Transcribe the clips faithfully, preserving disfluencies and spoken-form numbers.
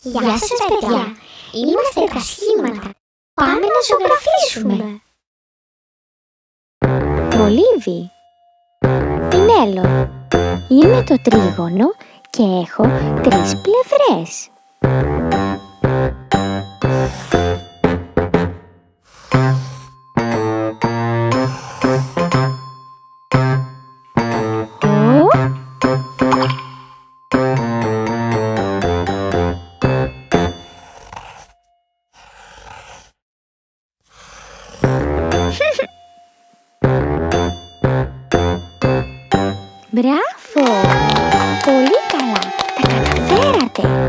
Γεια σας παιδιά, είμαστε τα Σχήματα. Πάμε να ζωγραφίσουμε. Μολύβι. Πινέλο. Είμαι το τρίγωνο και έχω τρεις πλευρές. Μπράβο! Πολύ καλά! Τα καταφέρατε!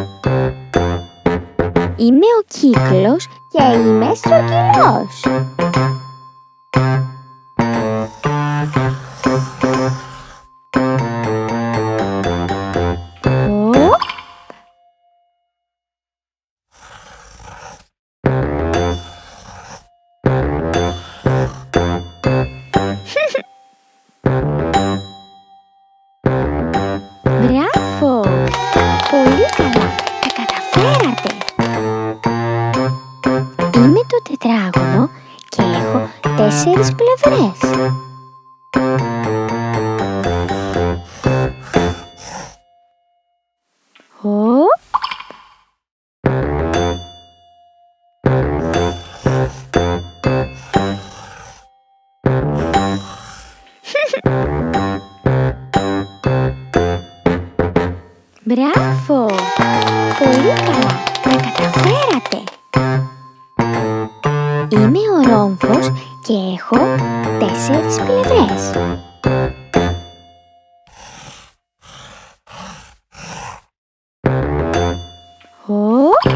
Είμαι ο κύκλος και είμαι στρογγυλός. Μπράβο! Πολύ καλά! Τα καταφέρατε! Είμαι το τετράγωνο και έχω τέσσερις πλευρές. Οπ! Μπράβο! Πολύ καλά! Τα καταφέρατε! Είμαι ο ρόμφος και έχω τέσσερις πλευρές. Οπ!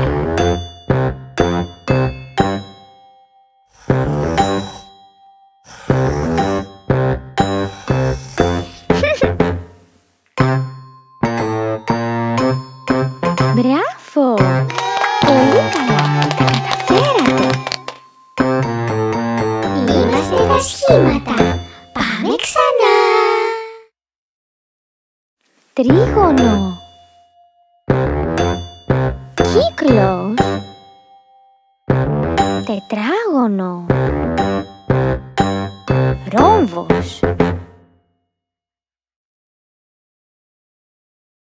Μπράβο! Πολύ καλά! Τα καταφέρατε! Είμαστε τα Σχήματα. Πάμε ξανά. Τρίγωνο. Κύκλος. Τετράγωνο. Ρόμβος.